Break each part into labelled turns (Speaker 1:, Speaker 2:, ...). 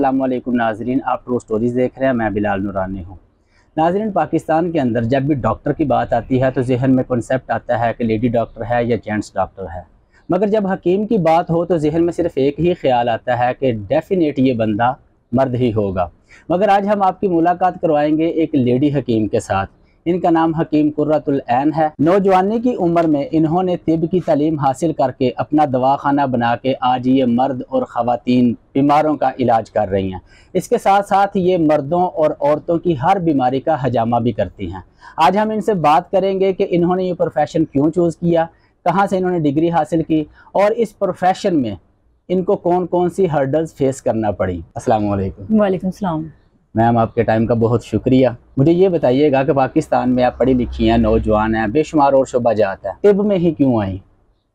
Speaker 1: अस्सलामुअलैकुम नाजरीन, आप ट्रू स्टोरीज़ देख रहे हैं। मैं बिलाल नूरानी हूँ। नाजरीन, पाकिस्तान के अंदर जब भी डॉक्टर की बात आती है तो जहन में कॉन्सेप्ट आता है कि लेडी डॉक्टर है या जेंट्स डॉक्टर है, मगर जब हकीम की बात हो तो जहन में सिर्फ एक ही ख्याल आता है कि डेफिनेट ये बंदा मर्द ही होगा। मगर आज हम आपकी मुलाकात करवाएंगे एक लेडी हकीम के साथ। इनका नाम हकीम कुर्रतुल ऐन है। नौजवानी की उम्र में इन्होंने तिब की तालीम हासिल करके अपना दवाखाना बना के आज ये मर्द और ख़वातीन बीमारों का इलाज कर रही हैं। इसके साथ साथ ये मर्दों और औरतों की हर बीमारी का हजामा भी करती हैं। आज हम इनसे बात करेंगे कि इन्होंने ये प्रोफेशन क्यों चूज़ किया, कहाँ से इन्होंने डिग्री हासिल की और इस प्रोफेशन में इनको कौन कौन सी हर्डल्स फेस करना पड़ी। अस्सलाम वालेकुम।
Speaker 2: वालेकुम सलाम।
Speaker 1: मैम, आपके टाइम का बहुत शुक्रिया। मुझे ये बताइएगा कि पाकिस्तान में आप पढ़ी लिखी हैं, नौजवान हैं, बेशुमार और शोभा जात है, तिब में ही क्यों आई?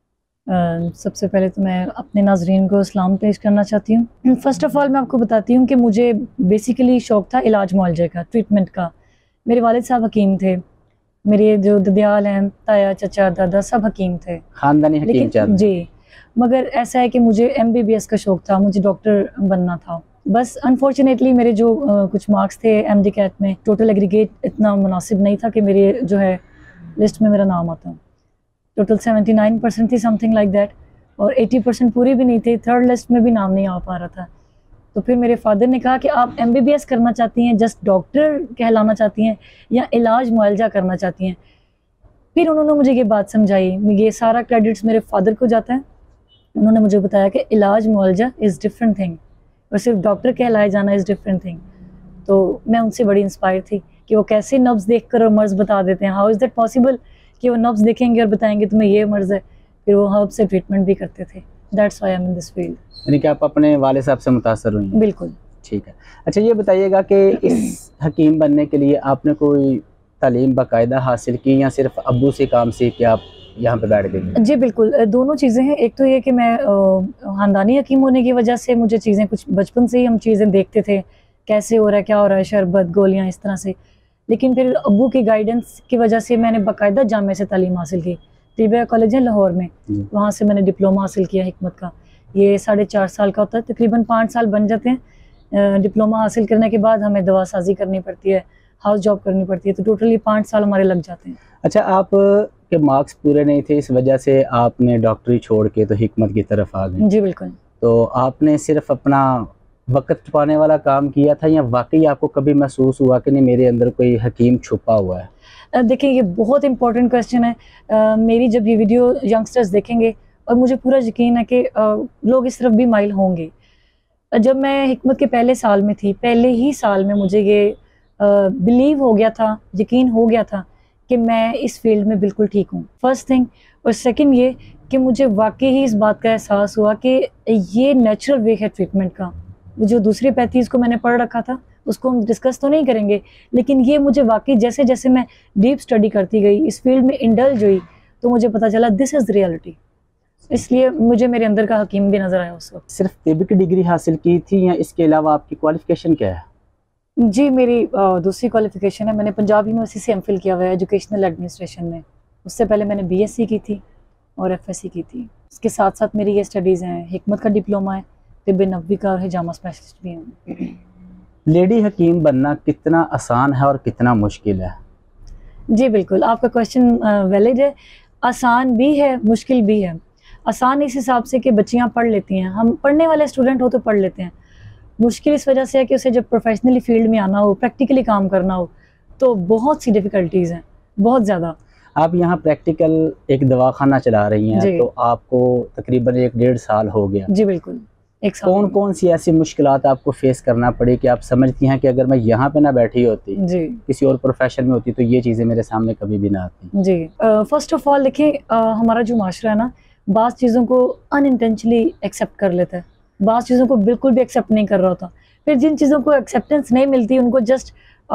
Speaker 2: सबसे पहले तो मैं अपने नाजरीन को सलाम पेश करना चाहती हूँ। फ़र्स्ट ऑफ़ ऑल मैं आपको बताती हूँ कि मुझे बेसिकली शौक़ था इलाज मुआलजे का, ट्रीटमेंट का। मेरे वालिद साहब हकीम थे, मेरे जो ददियाल हैं, ताया चाचा दादा सब हकीम थे,
Speaker 1: ख़ानदानी हकीम
Speaker 2: जी। मगर ऐसा है कि मुझे MBBS का शौक़ था, मुझे डॉक्टर बनना था। बस अनफॉर्चुनेटली मेरे जो कुछ मार्क्स थे MD कैट में, टोटल एग्रीगेट इतना मुनासिब नहीं था कि मेरे जो है लिस्ट में मेरा नाम आता। टोटल 79% थी, समथिंग लाइक दैट, और 80% पूरी भी नहीं थी, थर्ड लिस्ट में भी नाम नहीं आ पा रहा था। तो फिर मेरे फादर ने कहा कि आप MBBS करना चाहती हैं, जस्ट डॉक्टर कहलाना चाहती हैं, या इलाज मुआलजा करना चाहती हैं? फिर उन्होंने मुझे ये बात समझाई, ये सारा क्रेडिट्स मेरे फादर को जाता है। उन्होंने मुझे बताया कि इलाज मुआलजा इज़ डिफरेंट थिंग और सिर्फ डॉक्टर कहलाए जाना इज़ डिफरेंट थिंग। तो मैं उनसे बड़ी इंस्पायर थी कि वो कैसे नब्ज़ देखकर और मर्ज़ बता देते हैं। हाउ इज़ दैट पॉसिबल कि वो नब्ज़ देखेंगे और बताएंगे तुम्हें ये मर्ज़ है। फिर वो हर्ब से ट्रीटमेंट भी करते थे। That's why I am in this field.
Speaker 1: यानी कि आप अपने वाले साहब से मुतासर हुई?
Speaker 2: बिल्कुल।
Speaker 1: ठीक है। अच्छा, ये बताइएगा कि इस हकीम बनने के लिए आपने कोई तालीम बाकायदा हासिल की या सिर्फ अब्बू से काम सीख के आप यहाँ पे बैठ गई?
Speaker 2: जी बिल्कुल, दोनों चीज़ें हैं। एक तो ये कि मैं ख़ानदानी हकीम होने की वजह से मुझे चीज़ें कुछ बचपन से ही हम चीज़ें देखते थे, कैसे हो रहा है, क्या हो रहा है, शरबत, गोलियाँ, इस तरह से। लेकिन फिर अब्बू की गाइडेंस की वजह से मैंने बाकायदा जामिया से तालीम हासिल की। तिबिया कॉलेज है लाहौर में, वहाँ से मैंने डिप्लोमा हासिल किया हिकमत का। ये 4.5 साल का होता है, तकरीबन 5 साल बन जाते हैं। डिप्लोमा हासिल करने के बाद हमें दवा साजी करनी पड़ती है, हाउस जॉब करनी पड़ती है, तो टोटली 5 साल हमारे लग जाते हैं।
Speaker 1: अच्छा, आप के मार्क्स पूरे नहीं थे, इस वजह से आपने डॉक्टरी छोड़ के तो हिकमत की तरफ आ गए?
Speaker 2: जी बिल्कुल।
Speaker 1: तो आपने सिर्फ अपना वक्त छुपाने वाला काम किया था या वाकई आपको कभी महसूस हुआ कि नहीं मेरे अंदर कोई हकीम छुपा हुआ है?
Speaker 2: देखिए, ये बहुत इंपॉर्टेंट क्वेश्चन है। मेरी जब ये वीडियो यंगस्टर्स देखेंगे, और मुझे पूरा यकीन है कि लोग इस तरफ भी माइल होंगे। जब मैं हिकमत के पहले साल में थी, पहले ही साल में मुझे ये बिलीव हो गया था, यकीन हो गया था कि मैं इस फील्ड में बिल्कुल ठीक हूँ, फर्स्ट थिंग। और सेकंड ये कि मुझे वाकई ही इस बात का एहसास हुआ कि ये नेचुरल वे है ट्रीटमेंट का। जो दूसरी पैथीज़ को मैंने पढ़ रखा था उसको हम डिस्कस तो नहीं करेंगे, लेकिन ये मुझे वाकई जैसे जैसे मैं डीप स्टडी करती गई, इस फील्ड में इंडल्ज हुई, तो मुझे पता चला दिस इज़ रियलिटी। इसलिए मुझे मेरे अंदर का हकीम भी नज़र आया उस वक्त।
Speaker 1: सिर्फ तिब की डिग्री हासिल की थी या इसके अलावा आपकी क्वालिफिकेशन क्या है?
Speaker 2: जी, मेरी दूसरी क्वालिफिकेशन है, मैंने पंजाब यूनिवर्सिटी से MPhil किया हुआ है एजुकेशनल एडमिनिस्ट्रेशन में। उससे पहले मैंने BSc की थी और FSc की थी। इसके साथ साथ मेरी ये स्टडीज़ हैं, हिकमत का डिप्लोमा है, तिब नबवी का और हिजामा स्पेशलिस्ट भी हूँ।
Speaker 1: लेडी हकीम बनना कितना आसान है और कितना मुश्किल है?
Speaker 2: जी बिल्कुल, आपका क्वेश्चन वैलिड है। आसान भी है, मुश्किल भी है। आसान इस हिसाब से कि बच्चियाँ पढ़ लेती हैं, हम पढ़ने वाले स्टूडेंट हो तो पढ़ लेते हैं। मुश्किल इस वजह से है कि उसे जब प्रोफेशनली फील्ड में आना हो, प्रैक्टिकली काम करना हो, तो बहुत सी डिफ़िकल्टीज़ हैं, बहुत ज़्यादा।
Speaker 1: आप यहाँ प्रैक्टिकल एक दवाखाना चला रही हैं, तो आपको तकरीबन 1-1.5 साल हो गया।
Speaker 2: जी बिल्कुल, 1 साल।
Speaker 1: कौन कौन सी ऐसी मुश्किलात आपको फेस करना पड़ी कि आप समझती हैं कि अगर मैं यहाँ पे ना बैठी होती, किसी और प्रोफेशन में होती, तो ये चीज़ें मेरे सामने कभी भी ना आती?
Speaker 2: जी, फर्स्ट ऑफ ऑल देखिए, हमारा जो माशरा है ना, बाज़ चीज़ों को अनइंटेंशनली एक्सेप्ट कर लेता है, बाज़ चीज़ों को बिल्कुल भी एक्सेप्ट नहीं कर रहा होता। फिर जिन चीज़ों को एक्सेप्टेंस नहीं मिलती, उनको जस्ट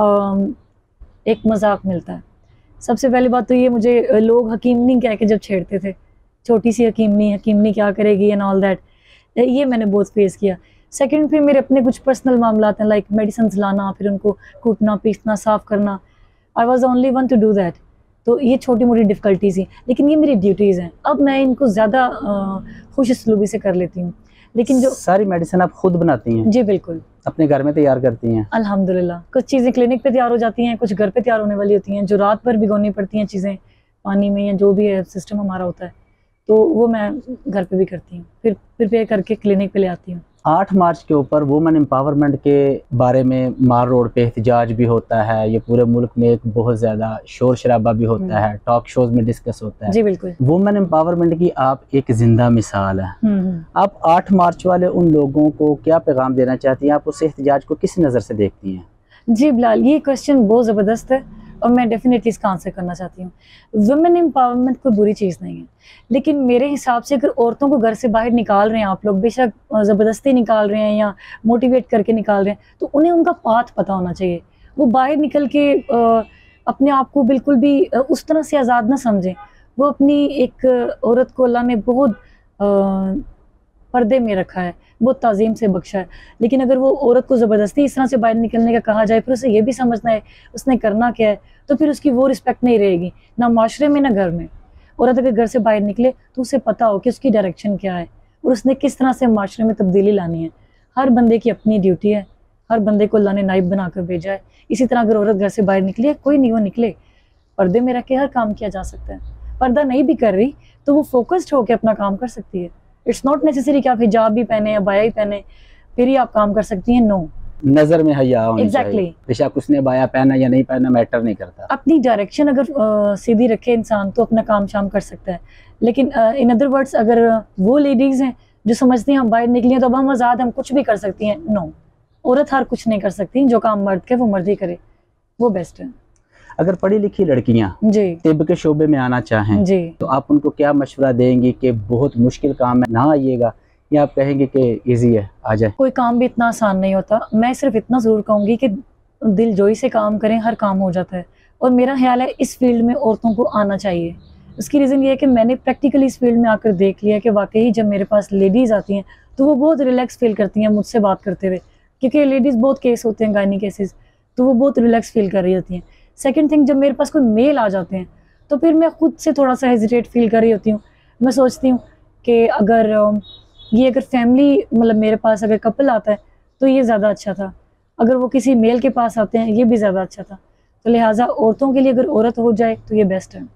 Speaker 2: एक मजाक मिलता है। सबसे पहली बात तो ये, मुझे लोग हकीमनी कह के जब छेड़ते थे, छोटी सी हकीमनी क्या करेगी एंड ऑल दैट, ये मैंने बहुत फेस किया। सेकंड, फिर मेरे अपने कुछ पर्सनल मामलात हैं, लाइक मेडिसिन लाना, फिर उनको कूटना, पीसना, साफ़ करना। I was only one to do that. तो ये छोटी मोटी डिफ़िकल्टीज़ थी, लेकिन ये मेरी ड्यूटीज़ हैं। अब मैं इनको ज़्यादा खुश उसलूबी से कर लेती हूँ। लेकिन जो
Speaker 1: सारी मेडिसिन आप खुद बनाती हैं?
Speaker 2: जी बिल्कुल,
Speaker 1: अपने घर में तैयार करती हैं?
Speaker 2: अल्हम्दुलिल्लाह। कुछ चीज़ें क्लिनिक पे तैयार हो जाती हैं, कुछ घर पे तैयार होने वाली होती हैं, जो रात भर भिगोनी पड़ती हैं चीज़ें पानी में, या जो भी है सिस्टम हमारा होता है, तो वो मैं घर पे भी करती हूँ, फिर प्रिपेयर करके क्लिनिक पे ले आती हूँ।
Speaker 1: 8 मार्च के ऊपर वुमेन एम्पावरमेंट के बारे में मार रोड पे एहतजाज भी होता है, ये पूरे मुल्क में एक बहुत ज़्यादा शोर शराबा भी होता है, टॉक शोज में डिस्कस होता है।
Speaker 2: जी बिल्कुल।
Speaker 1: वुमेन एम्पावरमेंट की आप एक जिंदा मिसाल है। आप 8 मार्च वाले उन लोगों को क्या पैगाम देना चाहती हैं? आप उस एहतजाज को किस नज़र से देखती हैं?
Speaker 2: जी बिलाल, ये क्वेश्चन बहुत ज़बरदस्त है और मैं डेफिनेटली इसका आंसर करना चाहती हूँ। वुमेन एम्पावरमेंट कोई बुरी चीज़ नहीं है, लेकिन मेरे हिसाब से अगर औरतों को घर से बाहर निकाल रहे हैं आप लोग, बेशक ज़बरदस्ती निकाल रहे हैं या मोटिवेट करके निकाल रहे हैं, तो उन्हें उनका पाथ पता होना चाहिए। वो बाहर निकल के अपने आप को बिल्कुल भी उस तरह से आज़ाद ना समझें। वो अपनी एक औरत को अल्लाह ने बहुत पर्दे में रखा है, बहुत ताज़ीम से बख्शा है, लेकिन अगर वो औरत को ज़बरदस्ती इस तरह से बाहर निकलने का कहा जाए, फिर उसे ये भी समझना है उसने करना क्या है, तो फिर उसकी वो रिस्पेक्ट नहीं रहेगी, ना माशरे में ना घर में। औरत अगर घर से बाहर निकले तो उसे पता हो कि उसकी डायरेक्शन क्या है और उसने किस तरह से माशरे में तब्दीली लानी है। हर बंदे की अपनी ड्यूटी है, हर बंदे को अल्लाह ने नाइब बना कर भेजा है। इसी तरह अगर औरत घर से बाहर निकली है, कोई नहीं वो निकले, पर्दे में रख के हर काम किया जा सकता है। पर्दा नहीं भी कर रही तो वो फोकस्ड होकर अपना काम कर सकती है। इट्स नॉट नेसेसरी कि आप हिजाब भी पहने या बाया ही पहने फिर ही आप काम कर सकती हैं। नो,
Speaker 1: नजर में हया होनी
Speaker 2: Exactly.
Speaker 1: चाहिए। बेशक उसने बाया पहना या नहीं पहना मैटर नहीं करता।
Speaker 2: अपनी डायरेक्शन अगर सीधी रखे इंसान तो अपना काम शाम कर सकता है। लेकिन इन अदर वर्ड्स अगर वो लेडीज़ हैं जो समझती हैं हम बाहर निकली हैं तो अब हम आज़ाद, हम कुछ भी कर सकती हैं, नो, औरत हर कुछ नहीं कर सकती। जो काम मर्द के वो मर्द ही करे, वो बेस्ट है।
Speaker 1: अगर पढ़ी लिखी लड़कियां
Speaker 2: जी
Speaker 1: तिब के शोबे में आना चाहें
Speaker 2: जी,
Speaker 1: तो आप उनको क्या मशवरा देंगी कि बहुत मुश्किल काम है, ना आइएगा, या आप कहेंगे कि इजी है, आ जाए?
Speaker 2: कोई काम भी इतना आसान नहीं होता। मैं सिर्फ इतना ज़रूर कहूँगी कि दिल जोई से काम करें, हर काम हो जाता है। और मेरा ख्याल है इस फील्ड में औरतों को आना चाहिए। उसकी रीज़न ये है कि मैंने प्रैक्टिकली इस फील्ड में आकर देख लिया कि वाकई जब मेरे पास लेडीज़ आती हैं तो वो बहुत रिलैक्स फील करती हैं मुझसे बात करते हुए, क्योंकि लेडीज़ बहुत केस होते हैं, गायनी केसेस, तो वो बहुत रिलैक्स फील कर रही होती हैं। सेकेंड थिंग, जब मेरे पास कोई मेल आ जाते हैं तो फिर मैं खुद से थोड़ा सा हेजिटेट फील कर रही होती हूँ। मैं सोचती हूँ कि अगर फैमिली, मतलब मेरे पास अगर कपल आता है तो ये ज़्यादा अच्छा था, अगर वो किसी मेल के पास आते हैं ये भी ज़्यादा अच्छा था। तो लिहाजा औरतों के लिए अगर औरत हो जाए तो ये बेस्ट है।